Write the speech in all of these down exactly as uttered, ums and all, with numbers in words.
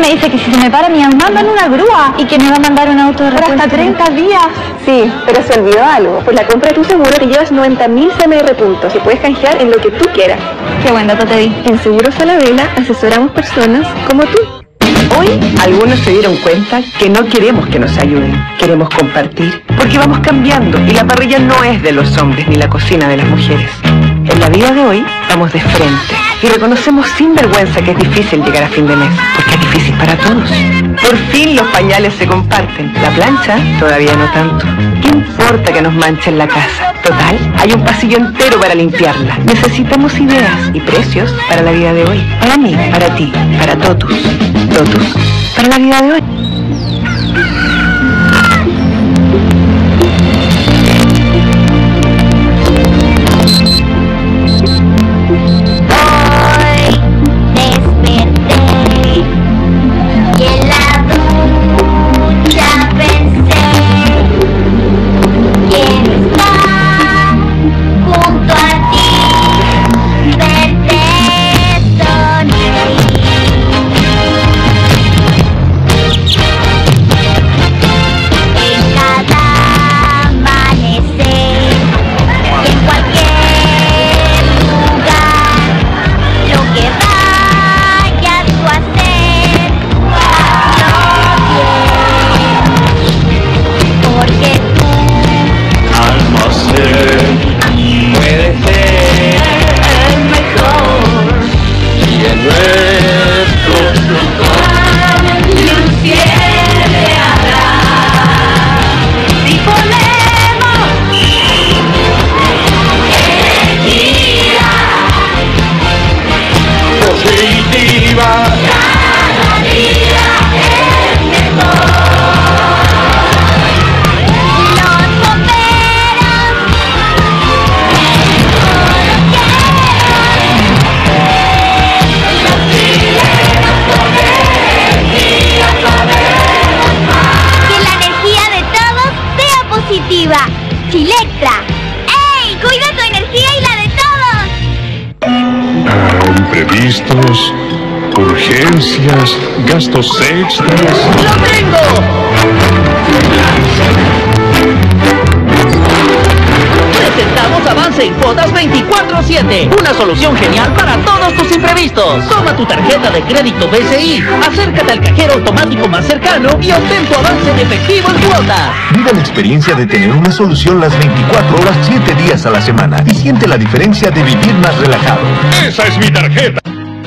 me dice que si se me para me mandan una grúa y que me va a mandar un auto de repuesto. Por hasta treinta días. Sí, pero se olvidó algo. Por la compra de tu seguro te llevas noventa mil C M R puntos y puedes canjear en lo que tú quieras. Qué buen dato te di. En Seguros Falabella asesoramos personas como tú. Hoy algunos se dieron cuenta que no queremos que nos ayuden, queremos compartir, porque vamos cambiando y la parrilla no es de los hombres ni la cocina de las mujeres. En la vida de hoy vamos de frente y reconocemos sin vergüenza que es difícil llegar a fin de mes, porque es difícil para todos. Por fin los pañales se comparten, la plancha todavía no tanto. ¿Qué importa que nos manchen la casa? Total, hay un pasillo entero para limpiarla. Necesitamos ideas y precios para la vida de hoy. Para mí, para ti, para todos. Totus, para la vida de hoy. Chilectra. ¡Ey! ¡Cuida tu energía y la de todos! Ah, imprevistos, urgencias, gastos extras. ¡Lo tengo! Presentamos Avance en cuotas veinticuatro siete. Una solución genial para todos tus imprevistos. Toma tu tarjeta de crédito B C I, acércate al cajero automático más cercano y obtén tu avance en efectivo en cuotas. Vive la experiencia de tener una solución las veinticuatro horas, siete días a la semana y siente la diferencia de vivir más relajado. ¡Esa es mi tarjeta!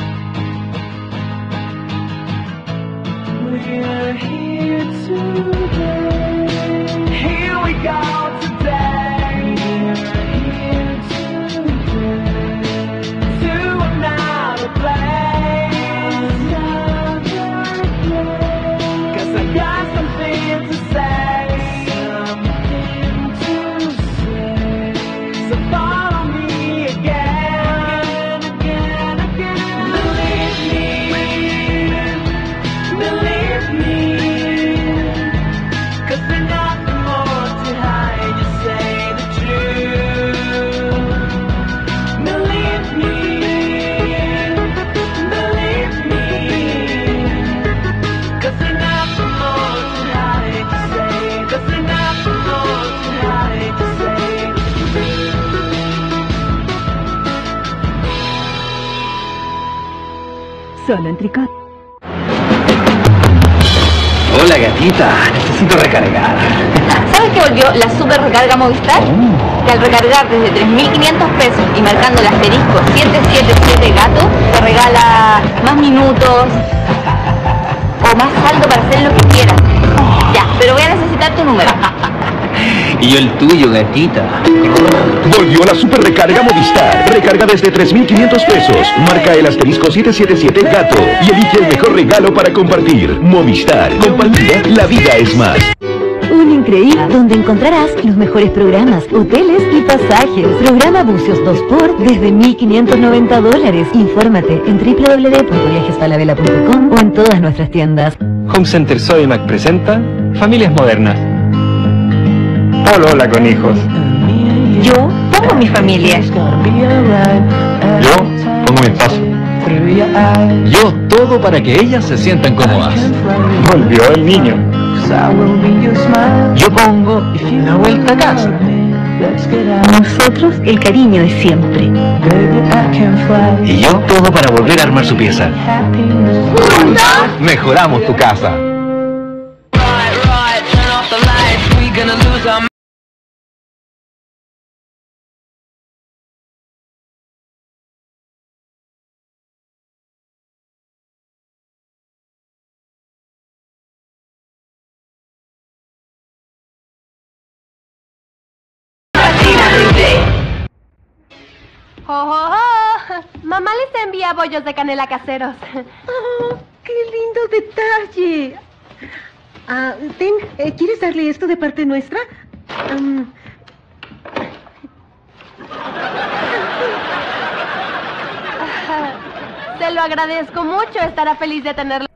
Solo en Tricot. Hola gatita, necesito recargar. ¿Sabes que volvió la super recarga Movistar? Oh. Que al recargar desde tres mil quinientos pesos y marcando el asterisco siete siete siete gato, te regala más minutos o más saldo para hacer lo que quieras. Ya, pero voy a necesitar tu número. Y yo el tuyo, gatita. Volvió la super recarga Movistar. Recarga desde tres mil quinientos pesos. Marca el asterisco siete siete siete gato y elige el mejor regalo para compartir. Movistar. Compartida, la vida es más. Un increíble donde encontrarás los mejores programas, hoteles y pasajes. Programa Bucios dos por desde mil quinientos noventa dólares. Infórmate en w w w punto viajes falabella punto com o en todas nuestras tiendas. Home Center Sodimac presenta Familias Modernas. Hola con hijos. Yo pongo mi familia. Yo pongo mi espacio. Yo todo para que ellas se sientan cómodas. Volvió el niño. Yo pongo la vuelta a casa. Nosotros el cariño de siempre. Y yo todo para volver a armar su pieza. Mejoramos tu casa. ¡Oh, oh, oh! Mamá les envía bollos de canela caseros. Oh, ¡qué lindo detalle! Ah, ten, eh, ¿quieres darle esto de parte nuestra? Um... Se lo agradezco mucho. Estará feliz de tenerlo.